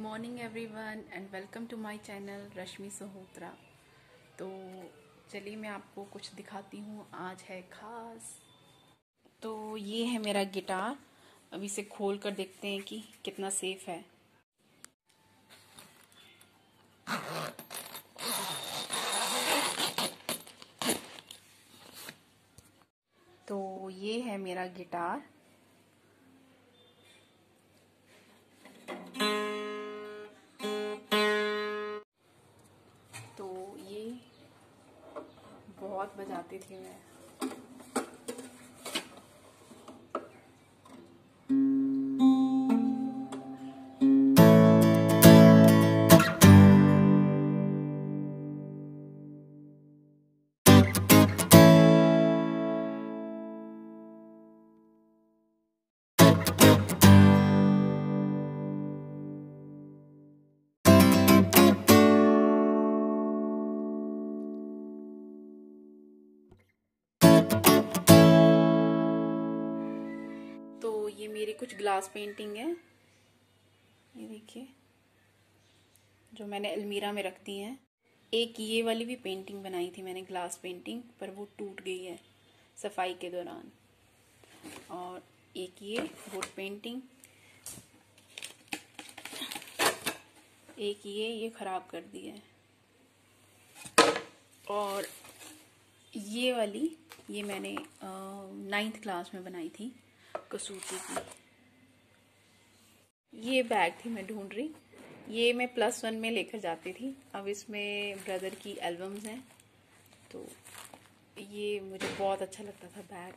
Morning everyone and welcome to my channel Rashmi Sahotra. तो चलिए मैं आपको कुछ दिखाती हूँ। आज है खास। तो ये है मेरा गिटार। अब इसे खोल कर देखते हैं कि कितना सेफ है। तो ये है मेरा गिटार। तो ये बहुत बजाती थी मैं। तो ये मेरी कुछ ग्लास पेंटिंग है, ये देखिए, जो मैंने अलमीरा में रख दी है। एक ये वाली भी पेंटिंग बनाई थी मैंने, ग्लास पेंटिंग, पर वो टूट गई है सफाई के दौरान। और एक ये वुड पेंटिंग, एक ये खराब कर दी है। और ये वाली ये मैंने 9th क्लास में बनाई थी, कसूती की। ये बैग थी मैं ढूंढ रही, ये मैं +1 में लेकर जाती थी। अब इसमें ब्रदर की एल्बम्स हैं, तो ये मुझे बहुत अच्छा लगता था बैग।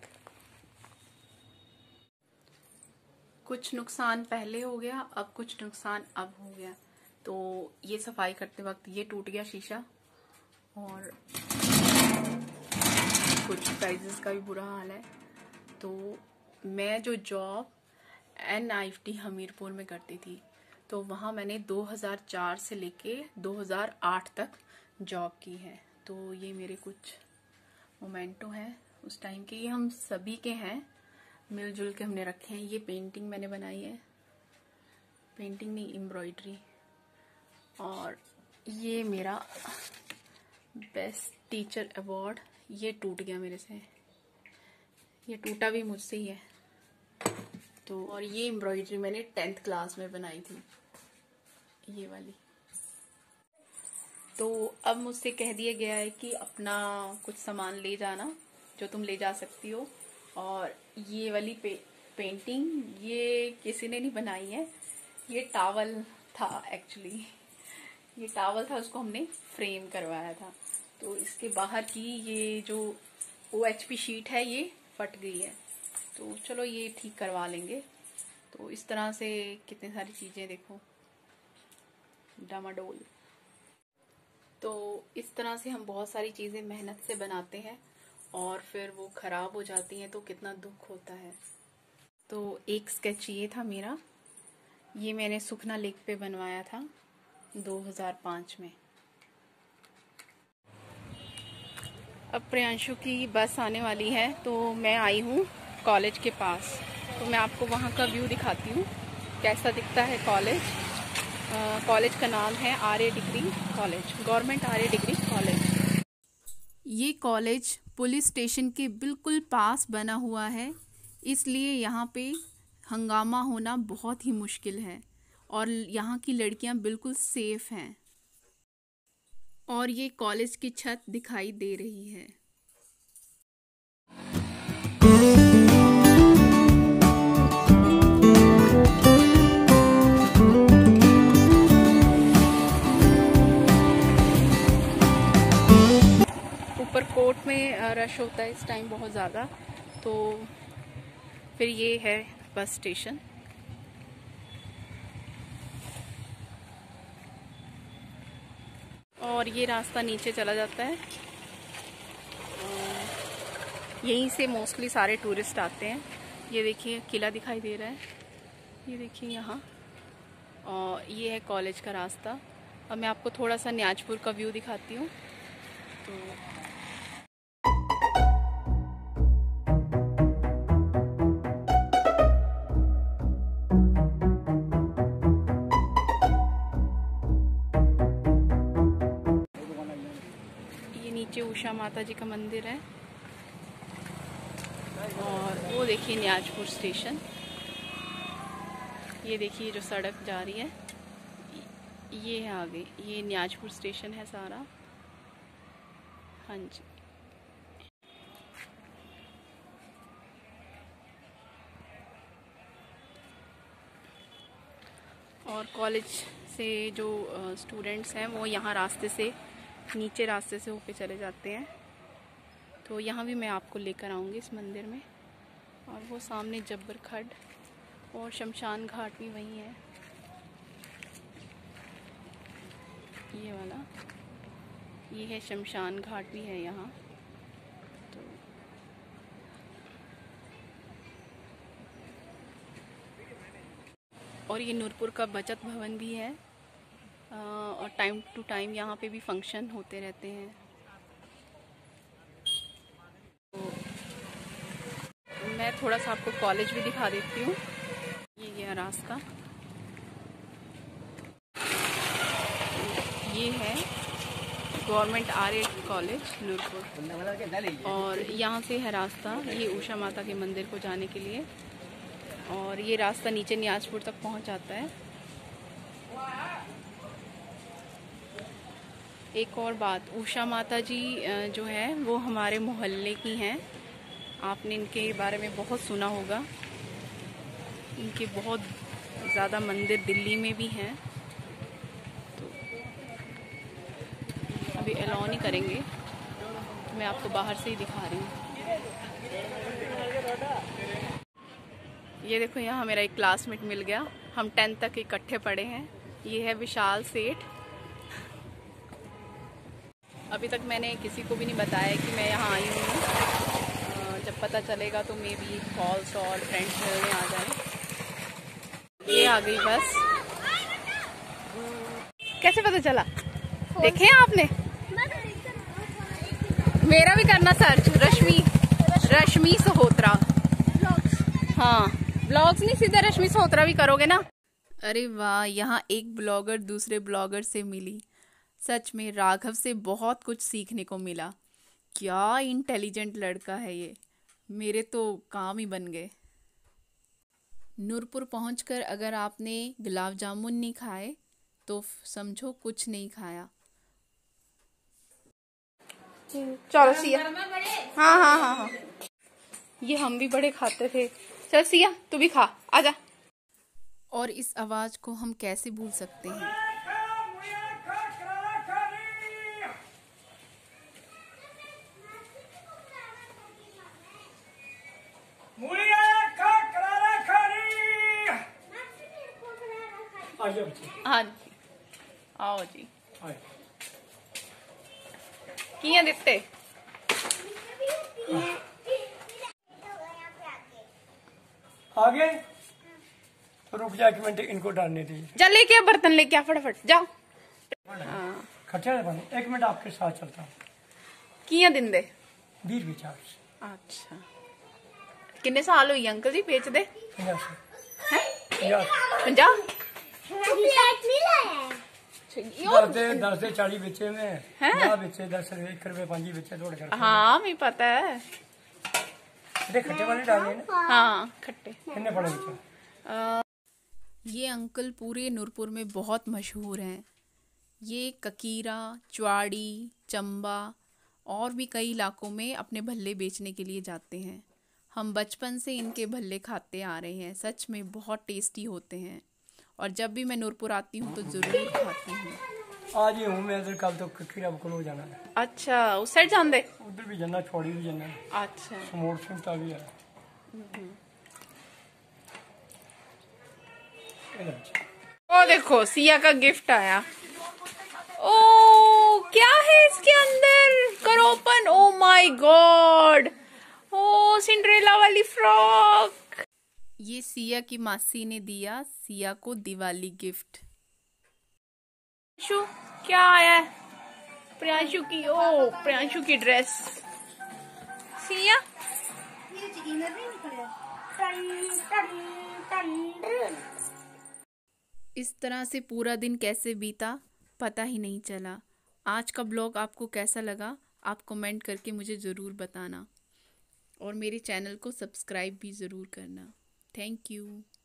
कुछ नुकसान पहले हो गया, अब कुछ नुकसान अब हो गया। तो ये सफाई करते वक्त ये टूट गया शीशा, और कुछ प्राइजेस का भी बुरा हाल है। तो मैं जो जॉब NIFT हमीरपुर में करती थी, तो वहाँ मैंने 2004 से लेके 2008 तक जॉब की है। तो ये मेरे कुछ मोमेंटो हैं उस टाइम के, ये हम सभी के हैं, मिलजुल के हमने रखे हैं। ये पेंटिंग मैंने बनाई है, पेंटिंग नहीं, एम्ब्रॉयडरी। और ये मेरा बेस्ट टीचर अवार्ड, ये टूट गया मेरे से, ये टूटा भी मुझसे ही है। तो और ये एम्ब्रॉयडरी मैंने 10th क्लास में बनाई थी, ये वाली। तो अब मुझसे कह दिया गया है कि अपना कुछ सामान ले जाना जो तुम ले जा सकती हो। और ये वाली पेंटिंग ये किसी ने नहीं बनाई है, ये टॉवल था एक्चुअली, ये टॉवल था, उसको हमने फ्रेम करवाया था। तो इसके बाहर की ये जो OHP शीट है ये फट गई है, तो चलो ये ठीक करवा लेंगे। तो इस तरह से कितनी सारी चीजें देखो, डामाडोल। तो इस तरह से हम बहुत सारी चीजें मेहनत से बनाते हैं और फिर वो खराब हो जाती हैं, तो कितना दुख होता है। तो एक स्केच ये था मेरा, ये मैंने सुखना लेक पे बनवाया था 2005 में। अब प्रियांशु की बस आने वाली है, तो मैं आई हूँ कॉलेज के पास। तो मैं आपको वहाँ का व्यू दिखाती हूँ, कैसा दिखता है कॉलेज। कॉलेज का नाम है RA degree college, government RA degree college. ये कॉलेज पुलिस स्टेशन के बिल्कुल पास बना हुआ है, इसलिए यहाँ पे हंगामा होना बहुत ही मुश्किल है। और यहाँ की लड़कियाँ बिल्कुल सेफ हैं। और ये कॉलेज की छत दिखाई दे रही है। ऊपर कोर्ट में रश होता है इस टाइम बहुत ज़्यादा। तो फिर ये है बस स्टेशन। और ये रास्ता नीचे चला जाता है, यहीं से मोस्टली सारे टूरिस्ट आते हैं। ये देखिए किला दिखाई दे रहा है, ये देखिए यहाँ। और ये है कॉलेज का रास्ता। अब मैं आपको थोड़ा सा न्याजपुर का व्यू दिखाती हूँ। तो नीचे उषा माता जी का मंदिर है और वो देखिए न्याजपुर स्टेशन। ये देखिए जो सड़क जा रही है ये है आगे, ये न्याजपुर स्टेशन है सारा। हाँ जी। और कॉलेज से जो स्टूडेंट्स हैं वो यहाँ रास्ते से, नीचे रास्ते से होके चले जाते हैं। तो यहाँ भी मैं आपको लेकर आऊँगी इस मंदिर में। और वो सामने जब्बर खड्ड और शमशान घाट भी वहीं है, ये वाला, ये है शमशान घाट भी है यहाँ। तो और ये नूरपुर का बचत भवन भी है और टाइम टू टाइम यहाँ पे भी फंक्शन होते रहते हैं। तो मैं थोड़ा सा आपको कॉलेज भी दिखा देती हूँ। ये गया रास्ता, ये है गवर्नमेंट आर्य कॉलेज नूरपुर और यहाँ से है रास्ता ये उषा माता के मंदिर को जाने के लिए। और ये रास्ता नीचे न्याजपुर तक पहुँच जाता है। एक और बात, उषा माता जी जो है वो हमारे मोहल्ले की हैं। आपने इनके बारे में बहुत सुना होगा। इनके बहुत ज़्यादा मंदिर दिल्ली में भी हैं। तो अभी अलाउ नहीं करेंगे तो मैं आपको बाहर से ही दिखा रही हूँ। ये देखो यहाँ मेरा एक क्लासमेट मिल गया, हम 10th तक इकट्ठे पढ़े हैं। ये है विशाल सेठ। अभी तक मैंने किसी को भी नहीं बताया कि मैं यहाँ आई हूँ। जब पता चलेगा तो मे बी कॉल्स और फ्रेंड्स मिलने आ जाए। ये आ गई बस। कैसे पता चला? देखे आपने? मेरा भी करना सर्च, रश्मि सहोत्रा। हाँ, ब्लॉग्स नहीं, सीधा रश्मि सहोत्रा भी करोगे ना। अरे वाह, यहाँ एक ब्लॉगर दूसरे ब्लॉगर से मिली। सच में राघव से बहुत कुछ सीखने को मिला। क्या इंटेलिजेंट लड़का है ये, मेरे तो काम ही बन गए। नूरपुर पहुंचकर अगर आपने गुलाब जामुन नहीं खाए तो समझो कुछ नहीं खाया। चलो सिया। हाँ हाँ हाँ हाँ, ये हम भी बड़े खाते थे। चल सिया तू भी खा, आजा। और इस आवाज को हम कैसे भूल सकते हैं। हाँ जी, आओ जी। किया दिते आगे तो रुक जा, 1 मिनट इनको डालने दीजिए। जा लेके बर्तन लेके आ फटाफट जाओ। खट्टे बने, 1 मिनट आपके साथ चलता हूँ। किया दिन दे 20 विचार। अच्छा, किन्ने साल हुई अंकल जी बेच दे? 50 10 से 40 बेचे में, 10 रुपए 5 बेचे थोड़े कर। हाँ मुझे पता है। खट्टे वाले डाले ना। हाँ खट्टे। कितने पड़े बेचे? ये अंकल पूरे नूरपुर में बहुत मशहूर हैं। ये ककीरा, चुआड़ी, चंबा और भी कई इलाकों में अपने भल्ले बेचने के लिए जाते हैं। हम बचपन से इनके भल्ले खाते आ रहे हैं। सच में बहुत टेस्टी होते हैं और जब भी मैं नूरपुर आती हूँ तो ज़रूर खाती हूँ। आज ही हूँ मैं इधर, कल तो ककीरा को जाना है। अच्छा, उस साइड जान दे? उधर भी जाना, छोड़ी भी जाना। अच्छा, समोर सुनता भी है। ओ देखो सिया का गिफ्ट आया। ओ क्या है इसके अंदर? करो open. Oh my God, oh Cinderella वाली फ्रॉक। ये सिया की मासी ने दिया सिया को दिवाली गिफ्ट। क्या आया है? प्रियांशु की, ओ प्रियांशु की ड्रेस। सिया इस तरह से पूरा दिन कैसे बीता पता ही नहीं चला। आज का ब्लॉग आपको कैसा लगा आप कमेंट करके मुझे ज़रूर बताना और मेरे चैनल को सब्सक्राइब भी ज़रूर करना। Thank you.